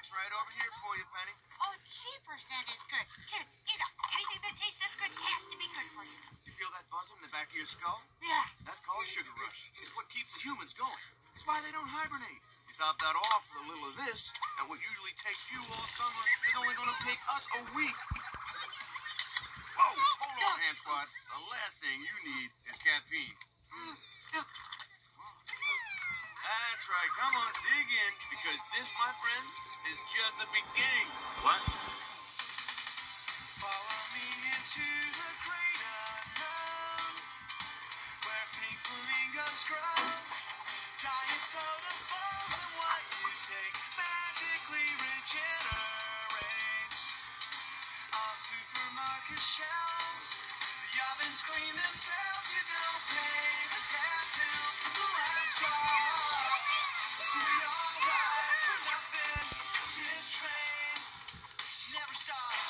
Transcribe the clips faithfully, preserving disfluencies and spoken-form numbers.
box right over here for you, Penny. Oh, jeepers, that is good. Kids, eat up. Anything that tastes this good has to be good for you. You feel that buzzing in the back of your skull? Yeah. That's called sugar rush. It's what keeps the humans going. It's why they don't hibernate. You top that off with a little of this, and what usually takes you all summer is only going to take us a week. Whoa! Hold on, Hand Squad. The last thing you need is caffeine. That's right. Come on, dig in, because this, my friends, is just the beginning. What? Follow me into the great unknown, where pink flamingos grow. Diet soda flows, and what you take magically regenerates. On supermarket shelves, the ovens clean themselves. You don't pay the tap till the last drop. So you're alright for nothing, 'cause this train never stops.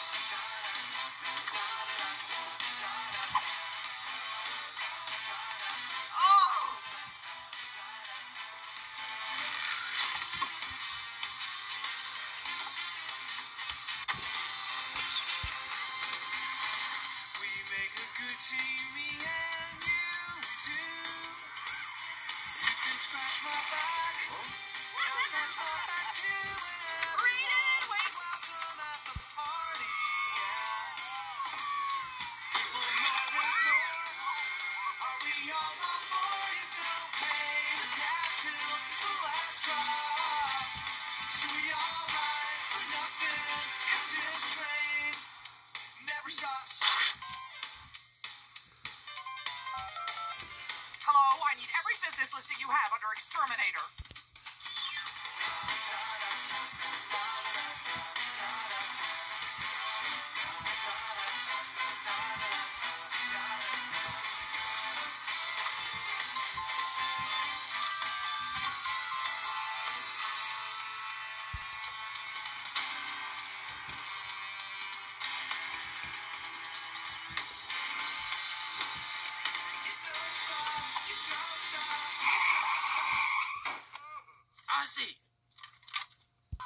Oh! We make a good team, me and you, we do. You can scratch my back, I'll scratch my back too, and Read it! Wait! welcome at the party. People know there's more. Are we all on board? You don't pay the tab till the last drop. So we all ride for nothing, 'cause this train never stops. Hello, I need every business listing you have under exterminator. You don't stop, you don't stop, you don't stop. I see.